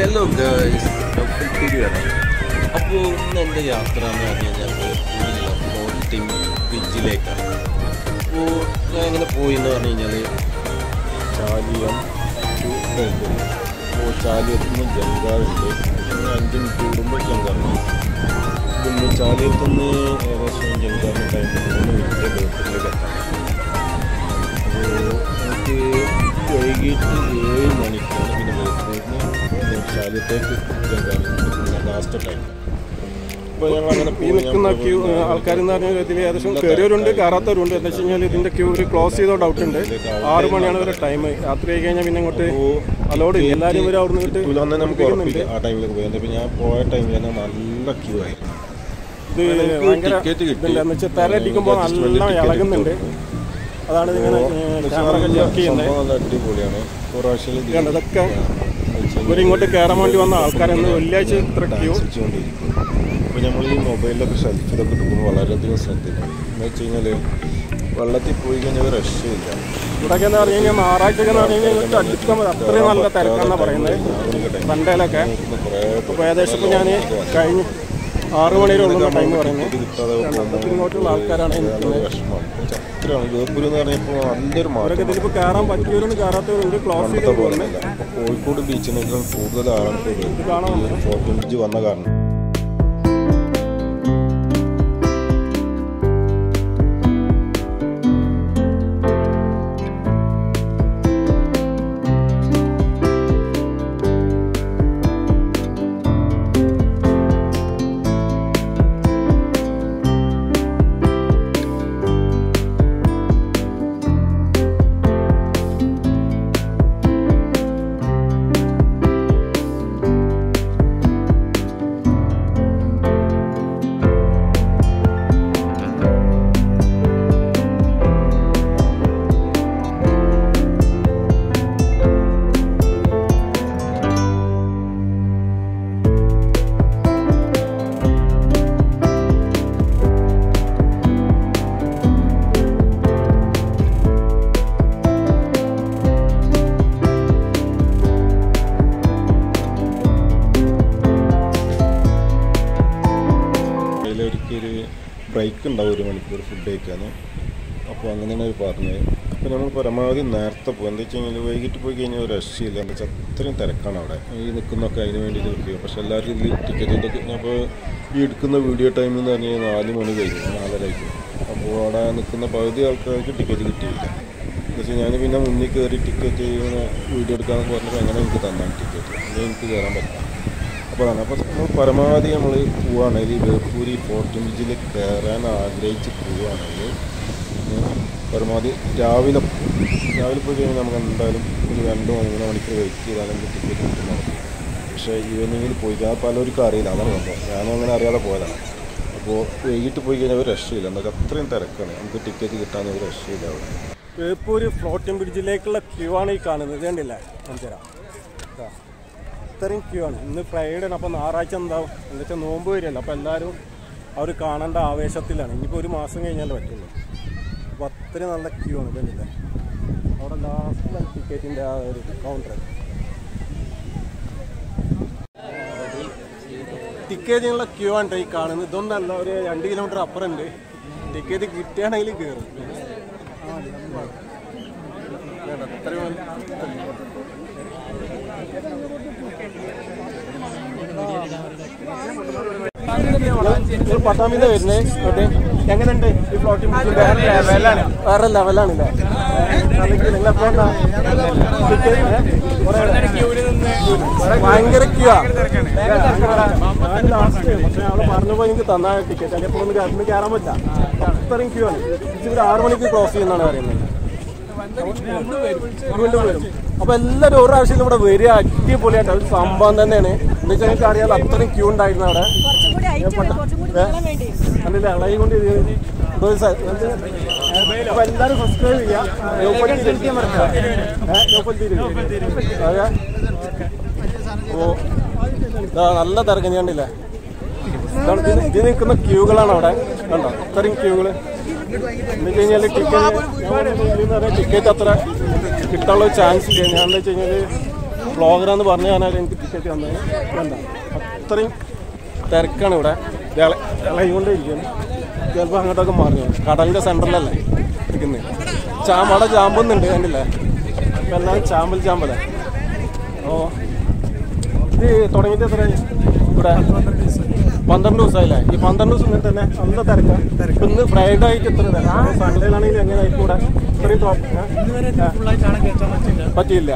Hello guys, അപ്പോൾ ഇന്ന് എൻ്റെ യാത്ര എന്ന് പറഞ്ഞു കഴിഞ്ഞാൽ ഫ്ലോട്ടിംഗ് ബ്രിഡ്ജിലേക്കാണ്. അപ്പോൾ ഞാൻ ഇങ്ങനെ പോയി എന്ന് പറഞ്ഞു കഴിഞ്ഞാൽ ചാലിയം ടു ബേക്കറി. അപ്പോൾ ചാലിയത്ത് നിന്ന് ജങ്കാറുണ്ട്, 5 മിനിറ്റ് കൂടുമ്പോൾ ജങ്കാറുണ്ട്. പിന്നെ ചാലിയത്ത് നിന്ന് ഏകദേശം ജങ്കാറിന് ടൈം 3 മിനിറ്റ് ബേക്കറിലേക്ക് എത്താം. അപ്പോൾ നമുക്ക് വൈകിട്ട് 7 മണിക്കാണ് പിന്നെ ബേക്കറിയിൽ നിന്ന് ചാലിയത്തേക്ക് ജങ്കാറിന് ലാസ്റ്റ് ടൈം. അപ്പോൾ ഞങ്ങൾ അങ്ങനെ ഈ നിൽക്കുന്ന ക്യൂ ആൾക്കാരെന്ന് പറഞ്ഞാൽ ഇതിൽ ഏകദേശം കയറിയവരുണ്ട്, കയറാത്തവരുണ്ട്. എന്താ വെച്ച് കഴിഞ്ഞാൽ ഇതിൻ്റെ ക്യൂ ഒരു ക്ലോസ് ചെയ്തോ ഡൗട്ട് ഉണ്ട്. 6 മണിയാണ് ഒരു ടൈം. രാത്രി ആയി കഴിഞ്ഞാൽ പിന്നെ ഇങ്ങോട്ട് അലോഡ് ചെയ്യും. എല്ലാവരും ഇവർ അവിടെ നിന്നിട്ട് നമുക്ക് ഉറപ്പില്ല ആ ടൈമിലേക്ക് പോയി. അപ്പോൾ ഞാൻ പോയ ടൈമിൽ തന്നെ നല്ല ക്യൂ ആയിരുന്നു. ഇത് ഭയങ്കര ഇതെന്ന് വെച്ചാൽ തിരയടിക്കുമ്പോൾ നല്ല ഇളകുന്നുണ്ട്. അതാണ് ഇങ്ങനെ ക്യാമറ ചെക്ക് ചെയ്യുന്നത്. അടിപൊളിയാണ്. ഇതൊക്കെ ഇവരിങ്ങോട്ട് കയറാൻ വേണ്ടി വന്ന ആൾക്കാരെന്ന് വെള്ളിയാഴ്ച ഇത്ര ക്യൂ. അപ്പോൾ നമ്മൾ ഈ മൊബൈലിലൊക്കെ സെൽഫി ഇതൊക്കെ എടുക്കുമ്പോൾ വളരെയധികം ശ്രദ്ധിക്കണം. എന്ന് വെച്ച് കഴിഞ്ഞാൽ വെള്ളത്തിൽ പോയി കഴിഞ്ഞാൽ രക്ഷയില്ല. ഇവിടെയൊക്കെ എന്ന് പറഞ്ഞു കഴിഞ്ഞാൽ ഞായറാഴ്ച എന്ന് പറഞ്ഞു കഴിഞ്ഞാൽ ഇങ്ങോട്ട് അടുക്കാൻ അത്രയും നല്ല തിരക്കാണെന്നാണ് പറയുന്നത് സൺഡേയിലൊക്കെ. അപ്പോൾ ഏകദേശം ഇപ്പോൾ ഞാൻ കഴിഞ്ഞ് 6 മണി വരെ ഉള്ള ടൈം പറയുന്നത്. ഇങ്ങോട്ടുള്ള ആൾക്കാരാണ് വേപ്പൂർ എന്ന് പറഞ്ഞപ്പോൾ നല്ലൊരു മാറ്റം. ഇതിലിപ്പോൾ കയറാൻ പറ്റിയവരൊന്നും കയറാത്തവരുണ്ട്. ക്ലോസ് ചെയ്ത് പോകുന്നത് കോഴിക്കോട് ബീച്ചിനേക്കാൾ കൂടുതൽ ആളുകൾ ഫ്ലോട്ടിംഗ് ബ്രിഡ്ജ് വന്ന കാരണം. ബ്രേക്ക് ഉണ്ടാവും 1 മണിക്കൂർ ഫുഡ് കഴിക്കാൻ. അപ്പോൾ അങ്ങനെയാണ് അവർ പറഞ്ഞത്. അപ്പോൾ നമ്മൾ പരമാവധി നേരത്തെ പോകും. എന്താ വെച്ച് കഴിഞ്ഞാൽ വൈകിട്ട് പോയി കഴിഞ്ഞാൽ ഒരു രക്ഷയില്ല. എന്താ വെച്ചാൽ അത്രയും തിരക്കാണ് അവിടെ. ഈ നിൽക്കുന്നതൊക്കെ അതിന് വേണ്ടിയിട്ട് നിൽക്കുക. പക്ഷേ എല്ലാവരും ഇതിൽ ടിക്കറ്റ് ഇതൊക്കെ അപ്പോൾ ഈ എടുക്കുന്ന വീഡിയോ ടൈം എന്ന് പറഞ്ഞു കഴിഞ്ഞാൽ 4 മണി കഴിഞ്ഞു, 4:30. അപ്പോൾ അവിടെ നിൽക്കുന്ന പകുതി ആൾക്കാർക്ക് ടിക്കറ്റ് കിട്ടിയില്ല. എന്ന് വെച്ചാൽ ഞാൻ പിന്നെ മുന്നിൽ കയറി ടിക്കറ്റ് ഇങ്ങനെ വീഡിയോ എടുക്കാമെന്ന് പറഞ്ഞപ്പോൾ അങ്ങനെ എനിക്ക് തന്നാണ് ടിക്കറ്റ്. അല്ലെങ്കിൽ എനിക്ക് കയറാൻ പറ്റില്ല. അപ്പോൾ നമ്മൾ പരമാവധി നമ്മൾ പോവുകയാണെങ്കിൽ വേപ്പൂർ ഫ്ലോട്ടിംഗ് ബ്രിഡ്ജിൽ കയറാൻ ആഗ്രഹിച്ച് പോവുകയാണെങ്കിൽ പരമാവധി രാവിലെ പോയി കഴിഞ്ഞാൽ നമുക്ക് എന്തായാലും ഒരു 2-3 മണിക്കൂർ വെയിറ്റ് ചെയ്താൽ നമുക്ക് ടിക്കറ്റ് കിട്ടുന്നത്. പക്ഷേ ഈവനിങ്ങിൽ പോയി കഴിഞ്ഞാൽ പലർക്കും അറിയില്ല. അതാണ് സംഭവം. ഞാനും അങ്ങനെ അറിയാതെ പോയതാണ്. അപ്പോൾ വൈകിട്ട് പോയി കഴിഞ്ഞാൽ ഒരു രക്ഷയില്ല. എന്നൊക്കെ അത്രയും തിരക്കാണ്. നമുക്ക് ടിക്കറ്റ് കിട്ടാൻ ഒരു രക്ഷയില്ല അവിടെ. വേപ്പൂർ ഫ്ലോട്ടിംഗ് ബ്രിഡ്ജിലേക്കുള്ള ക്യൂ ആണ് ഈ കാണുന്നത്. ഇത് കണ്ടില്ലേ? ഇത്രയും ക്യൂ ആണ്. ഇന്ന് ഫ്രൈഡേ ആണ്. അപ്പോൾ ഞായറാഴ്ച എന്താവും എന്താ വെച്ചാൽ നോമ്പ് വരികയല്ല. അപ്പോൾ എല്ലാവരും അവർ കാണേണ്ട ആവേശത്തിലാണ്. ഇനിയിപ്പോൾ 1 മാസം കഴിഞ്ഞാലേ പറ്റുള്ളൂ. അപ്പോൾ അത്രയും നല്ല ക്യൂ ആണ്. കണ്ടില്ലേ? അവിടെ ലാസ്റ്റിലാണ് ടിക്കറ്റിൻ്റെ ആ ഒരു കൗണ്ടർ. ടിക്കറ്റിനുള്ള ക്യൂ ആണ് ഈ കാണുന്നത്. ഇതൊന്നല്ല, ഒരു 2 കിലോമീറ്റർ അപ്പുറം ഉണ്ട്. ടിക്കറ്റ് കിട്ടുകയാണെങ്കിൽ കയറും. അത്രയും പട്ടാമ്പിന്ന് വരുന്നത്. എങ്ങനെയുണ്ട് ഈ ഫ്ലോട്ടിംഗ് ബ്രിഡ്ജ്? വേറെ ലെവലാണല്ലേ? ഭയങ്കര ക്യൂ ആ. ലാസ്റ്റ് പക്ഷെ അവള് പറഞ്ഞപ്പോൾ എനിക്ക് തന്ന ടിക്കറ്റ് അല്ലെങ്കിൽ ഇപ്പോൾ ഒന്ന് കയറാൻ പറ്റില്ല. അത്രയും ക്യൂ ആണ്. ഒരു 6 മണിക്ക് ക്ലോസ് ചെയ്യുന്നതാണ് പറയുന്നത്. വീണ്ടും വരും. അപ്പോൾ എല്ലാവരും ഒരു പ്രാവശ്യം ഇവിടെ വരിക. അടിപൊളിയായിട്ട് ഒരു സംഭവം തന്നെയാണ്. എന്താ വെച്ചാൽ എനിക്ക് അറിയാതെ അത്രയും ക്യൂ ഉണ്ടായിരുന്നു അവിടെ. അല്ലല്ല ഇളകി കൊണ്ട് അപ്പോൾ എല്ലാവരും സബ്സ്ക്രൈബ് ചെയ്യുക. ഓ നല്ല തിരക്ക് കണ്ടില്ലേ? ഇത് നിൽക്കുന്ന ക്യൂകളാണ് അവിടെ. കണ്ടോ അത്രയും ക്യൂകൾ. എന്ന് വെച്ച് കഴിഞ്ഞാൽ ടിക്കറ്റ് അത്ര കിട്ടാനുള്ള ചാൻസ് ഇല്ല. ഞാൻ എന്താ വെച്ച് കഴിഞ്ഞാൽ വ്ളോഗറാന്ന് പറഞ്ഞു കഴിഞ്ഞാൽ എനിക്ക് ടിക്കറ്റ് തന്നത് വേണ്ട. അത്രയും തിരക്കാണ് ഇവിടെ. ഇളകൊണ്ട് ഇരിക്കുകയാണ്. ചിലപ്പോൾ അങ്ങോട്ടൊക്കെ മാറി കടലിൻ്റെ സെൻറ്ററിലല്ലേ ഇരിക്കുന്നത്. അവിടെ ചാമ്പൊന്നുണ്ട് കണ്ടില്ലേ. അപ്പം എല്ലാവരും ചാമ്പലേ. ഓ ഇത് തുടങ്ങിയിട്ട് എത്രയായി ഇവിടെ? 12 ദിവസമായില്ലേ? ഈ 12 ദിവസം ഇങ്ങനെ തന്നെ നല്ല തിരക്കാണ്. ഇന്ന് ഫ്രൈഡേ ആയിട്ട് ഇത്ര തിരക്കാം. സൺഡേയിലാണെങ്കിൽ എങ്ങനെ ആയിരിക്കും ഇവിടെ ഇത്രയും പറ്റിയില്ല.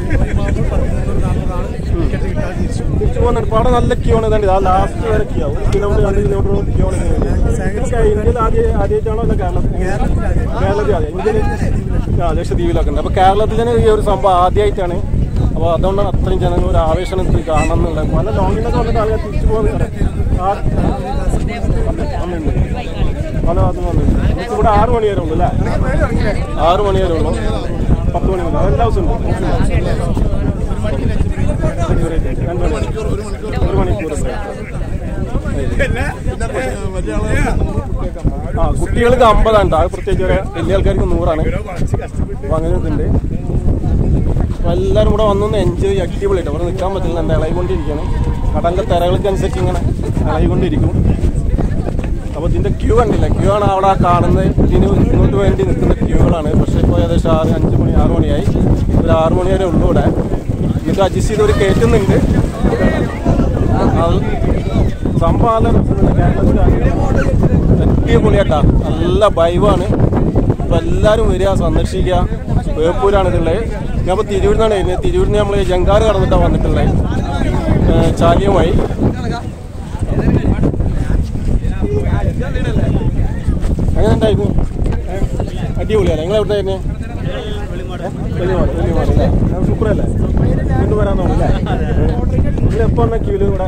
തിരിച്ചു പോകുന്നുണ്ട്. ഇപ്പോൾ അവിടെ നല്ല ക്യൂ ആണ്. ഇതാണ്ട് ആ ലാസ്റ്റ് വരെ ക്യൂ ആവും. 1 കിലോമീറ്റർ 2 കിലോമീറ്റർ ക്യൂ ആണ്. ഇന്ത്യയിൽ ആദ്യമായിട്ടാണോ അല്ല കേരളത്തിൽ ആദ്യം? ഇന്ത്യയിൽ ലക്ഷദ്വീപിലൊക്കെ ഉണ്ട്. അപ്പോൾ കേരളത്തിൽ ഈ ഒരു സംഭവം ആദ്യമായിട്ടാണ്. അപ്പോൾ അതുകൊണ്ടാണ് അത്രയും ജനങ്ങൾ ഒരു ആവേശം ഇത് കാണുന്നുണ്ട്. പല ലോങ്ങിനൊക്കെ വന്നിട്ട് ആളുകൾ തിരിച്ചു പോകുന്നുണ്ട്. വന്നിട്ടുണ്ട് പല ഭാഗത്തും വന്നിട്ടുണ്ട്. ഇവിടെ 6 മണി വരെ ഉള്ളൂ അല്ലേ? 6 മണി വരെ ഉള്ളൂ. 10 മണി വരെ എല്ലാ ദിവസവും ഉണ്ട്. 1 മണിക്കൂർ. കുട്ടികൾക്ക് 50 ആണ്. പ്രത്യേകിച്ച് വലിയ ആൾക്കാർക്ക് 100 അപ്പോൾ അങ്ങനെ ഇതുണ്ട്. അപ്പോൾ എല്ലാവരും കൂടെ വന്നൊന്ന് എൻജോയ് അടിപൊളിയായിട്ട്. അവിടെ നിൽക്കാൻ പറ്റില്ല. എന്താ ഇളകിക്കൊണ്ടിരിക്കുകയാണ്. കടലിൻ്റെ തിരകൾക്കനുസരിച്ച് ഇങ്ങനെ ഇളകിക്കൊണ്ടിരിക്കും. അപ്പോൾ ഇതിൻ്റെ ക്യൂ കണ്ടില്ല. ക്യൂ ആണ് അവിടെ കാണുന്നത്. ഇതിന് ഇങ്ങോട്ട് വേണ്ടി നിൽക്കുന്ന ക്യൂകളാണ്. പക്ഷേ ഇപ്പോൾ ഏകദേശം 5 മണി 6 മണിയായി. ഒരു 6 മണി വരെ ഉള്ളൂ ഇവിടെ. ഇത് അഡ്ജസ്റ്റ് ചെയ്ത് ഒരു കയറ്റുന്നുണ്ട്. സംഭവം നല്ല രസമുണ്ട്. അടിപൊളിയാട്ടാ. നല്ല വൈബാണ്. അപ്പോൾ എല്ലാവരും വരിക, സന്ദർശിക്കുക. ബേപ്പൂരാണ് ഇതുള്ളത്. ഞാൻ ഇപ്പോൾ തിരൂരിന്നാണ് വരുന്നത്. തിരൂരിൽ നിന്ന് നമ്മൾ ജങ്കാറ് കടന്നിട്ടാണ് വന്നിട്ടുള്ളത്. ചാലിയുമായി അങ്ങനെ ഉണ്ടായിരുന്നു. അടിപൊളിയാണ്. നിങ്ങൾ എവിടെ ആയിരുന്നു? വെള്ളിമാറല്ലേ? സൂപ്പറല്ലേ? ഇന്ന് വരാൻ തോന്നുന്നല്ലേ? നിങ്ങൾ എപ്പോൾ വന്ന ക്യൂല് ഇവിടെ?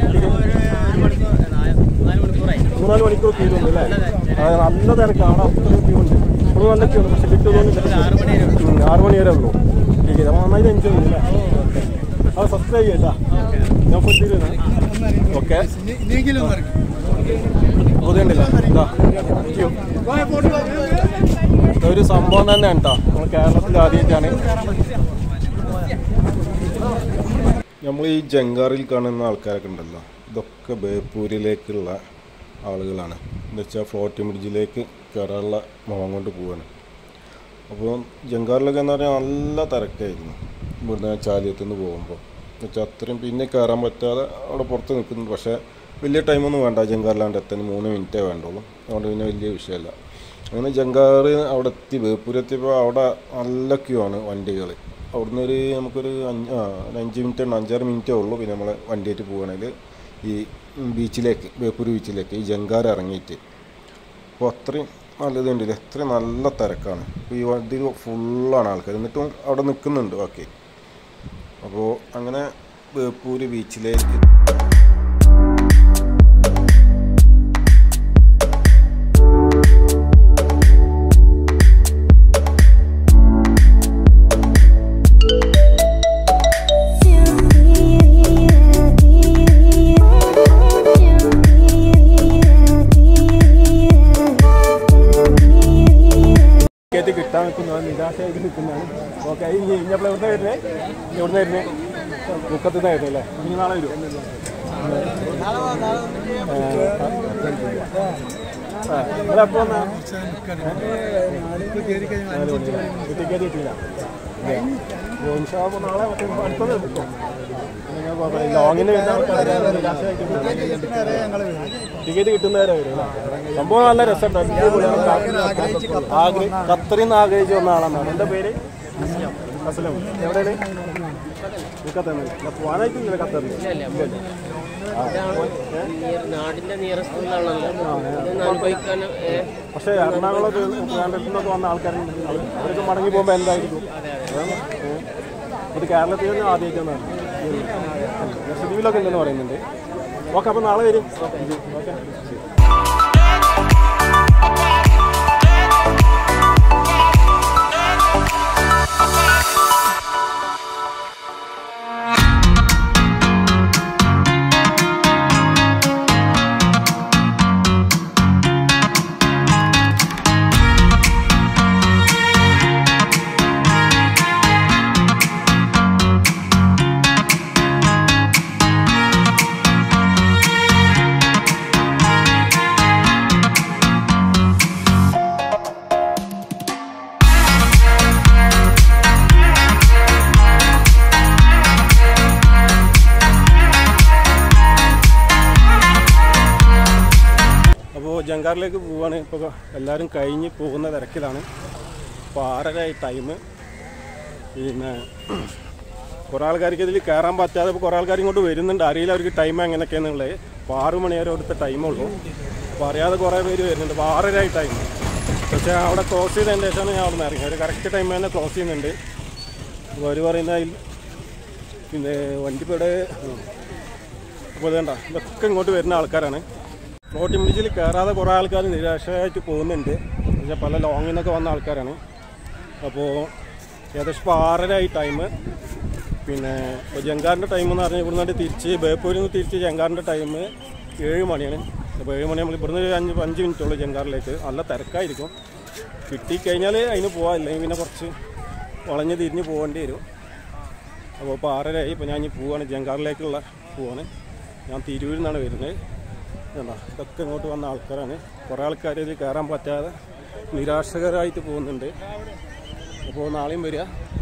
3-4 മണിക്കൂർ ക്യൂ ഉണ്ട് അല്ലേ? നല്ല തിരക്കാണ്. അത്രയും ക്യൂ ഉണ്ട്. ഇപ്പോൾ നല്ല ക്യൂ ഉണ്ട്. പക്ഷെ കിട്ടുമോന്നില്ല. 6 മണി വരെ ഉള്ളൂ. ശരി, അപ്പോൾ നന്നായിട്ട് എൻജോയ് ചെയ്യില്ല. അത് സബ്സ്ക്രൈബ് ചെയ്യട്ടാ. ഞാൻ ഫുഡ് ഓക്കെ. ബോധ്യമുണ്ടല്ലേ? ഇതൊരു സംഭവം തന്നെയാണ് കേട്ടോ. നമ്മൾ കേരളത്തിൽ ആദ്യമായിട്ടാണ്. നമ്മൾ ഈ ജങ്കാറിൽ കാണുന്ന ആൾക്കാരൊക്കെ ഉണ്ടല്ലോ, ഇതൊക്കെ ബേപ്പൂരിലേക്കുള്ള ആളുകളാണ്. എന്താ വെച്ചാൽ ഫ്ലോട്ടിംഗ് ബ്രിഡ്ജിലേക്ക് കയറാനുള്ള മോഹം കൊണ്ട് പോവാണ്. അപ്പോൾ ജങ്കാറിലൊക്കെ എന്ന് പറഞ്ഞാൽ നല്ല തിരക്കായിരുന്നു. ഇവിടുന്ന് ചാലിയത്തു നിന്ന് പോകുമ്പോൾ എന്ന് വെച്ചാൽ അത്രയും പിന്നെ കയറാൻ പറ്റാതെ അവിടെ പുറത്ത് നിൽക്കുന്നുണ്ട്. പക്ഷേ വലിയ ടൈമൊന്നും വേണ്ട. ജങ്കാറിലാണ്ട് എത്താൻ 3 മിനിറ്റേ വേണ്ടുള്ളൂ. അതുകൊണ്ട് പിന്നെ വലിയ വിഷയമല്ല. അങ്ങനെ ജങ്കാറ് അവിടെ എത്തി. ബേപ്പൂരെത്തിയപ്പോൾ അവിടെ നല്ല ക്യൂ ആണ് വണ്ടികൾ. അവിടുന്ന് നമുക്കൊരു 5 മിനിറ്റ് 5-6 മിനിറ്റേ ഉള്ളൂ. പിന്നെ നമ്മൾ വണ്ടിയായിട്ട് പോവുകയാണെങ്കിൽ ഈ ബീച്ചിലേക്ക്, ബേപ്പൂർ ബീച്ചിലേക്ക് ഈ ജങ്കാർ ഇറങ്ങിയിട്ട്. അപ്പോൾ അത്രയും നല്ലതുണ്ടല്ലേ. അത്രയും നല്ല തിരക്കാണ്. അപ്പോൾ ഈ വണ്ടി ഫുള്ളാണ് ആൾക്കാർ. എന്നിട്ടും അവിടെ നിൽക്കുന്നുണ്ട് ബാക്കി. അപ്പോൾ അങ്ങനെ ബേപ്പൂർ ബീച്ചിലേക്ക് കിട്ടാൻ നിൽക്കുന്നതാണ്. നിരാശയായിട്ട് നിൽക്കുന്നതാണ്. ഓക്കെ. ഇനി ഇഞ്ഞപ്പോൾ എവിടെ വരുന്നത്? എവിടെ വരുന്നത്? മുക്കത്തുനിന്നായിരുന്നു അല്ലേ? ഇനി നാളെ വരും. നിങ്ങളെപ്പോൾ വന്നാ? ടിക്കറ്റ് കിട്ടിയില്ല. നാളെ അടുത്തത് എടുക്കും. ലോങ്ങിന് ടിക്കറ്റ് കിട്ടുന്നവരെ വരും. സംഭവം നല്ല രസമുണ്ട്. ഖത്തറിൽ നിന്ന് ആഗ്രഹിച്ച് വന്ന ആളാണ്. എൻ്റെ പേര് അസ്ലം. എവിടെയാണ്? മുക്കത്താണ്. പോകാനായിട്ടില്ല ഖത്തറിൽ. പക്ഷേ എറണാകുളം നിന്നൊക്കെ വന്ന ആൾക്കാരുണ്ട്. അവരൊക്കെ മടങ്ങി പോകുമ്പോൾ എന്തായിരിക്കും? ഇത് കേരളത്തിൽ നിന്ന് ആദ്യമായിട്ടാണ്. ലക്ഷദ്വീപിലൊക്കെ ഉണ്ടെന്ന് പറയുന്നുണ്ട്. ഓക്കെ. അപ്പോൾ നാളെ വരും. ഓക്കെ. ജങ്കാറിലേക്ക് പോവാണ്. ഇപ്പോൾ എല്ലാവരും കഴിഞ്ഞ് പോകുന്ന തിരക്കിലാണ്. ഇപ്പോൾ 6:30 ടൈം. പിന്നെ കുറേ ആൾക്കാർക്ക് ഇതിൽ കയറാൻ പറ്റാതെ ഇപ്പോൾ കുറേ ആൾക്കാർ ഇങ്ങോട്ട് വരുന്നുണ്ട്. അറിയില്ല അവർക്ക് ടൈം എങ്ങനെയൊക്കെയാണെന്നുള്ളത്. ഇപ്പോൾ 6 മണി വരെ അവിടുത്തെ ടൈമുള്ളൂ. അപ്പോൾ അറിയാതെ കുറേ പേര് വരുന്നുണ്ട്. ഇപ്പോൾ 6:30 ടൈം. പക്ഷേ അവിടെ ക്ലോസ് ചെയ്തതിന് ശേഷമാണ് ഞാൻ അവിടെ നിന്ന് ഇറങ്ങി. ഒരു കറക്റ്റ് ടൈം തന്നെ ക്ലോസ് ചെയ്യുന്നുണ്ട്. അപ്പോൾ അവർ പറയുന്ന പിന്നെ വണ്ടിപ്പേടെ അപ്പോൾ ഇതേണ്ട ഇതൊക്കെ ഇങ്ങോട്ട് വരുന്ന ആൾക്കാരാണ്. ഫ്ലോട്ടിംഗ് ബ്രിഡ്ജിൽ കയറാതെ കുറേ ആൾക്കാർ നിരാശയായിട്ട് പോകുന്നുണ്ട്. പക്ഷേ പല ലോങ്ങിൽ നിന്നൊക്കെ വന്ന ആൾക്കാരാണ്. അപ്പോൾ ഏകദേശം ഇപ്പോൾ 6:30 ടൈം. പിന്നെ ഇപ്പോൾ ജങ്കാറിൻ്റെ ടൈം എന്ന് പറഞ്ഞാൽ ഇവിടുന്ന് തിരിച്ച് ബേപ്പൂരിൽ നിന്ന് തിരിച്ച് ജങ്കാറിൻ്റെ ടൈം 7 മണിയാണ്. അപ്പോൾ 7 മണി നമ്മൾ ഇവിടുന്ന് ഒരു 5 മിനിറ്റുള്ളൂ ജങ്കാറിലേക്ക്. നല്ല തിരക്കായിരിക്കും. കിട്ടിക്കഴിഞ്ഞാൽ അതിന് പോകാം, ഇല്ലെങ്കിൽ പിന്നെ കുറച്ച് വളഞ്ഞ് തിരിഞ്ഞ് പോകേണ്ടി വരും. അപ്പോൾ ഇപ്പോൾ 6:30 ഇപ്പോൾ ഞാൻ ഇനി പോവാണ്, ജങ്കാറിലേക്കുള്ള പോവാണ്. ഞാൻ തിരൂരിൽ നിന്നാണ് വരുന്നത്. എന്താ ഇതൊക്കെ ഇങ്ങോട്ട് വന്ന ആൾക്കാരാണ്. കുറേ ആൾക്കാർ ഇതിൽ കയറാൻ പറ്റാതെ നിരാശകരായിട്ട് പോകുന്നുണ്ട്. അപ്പോൾ നാളെയും വരിക.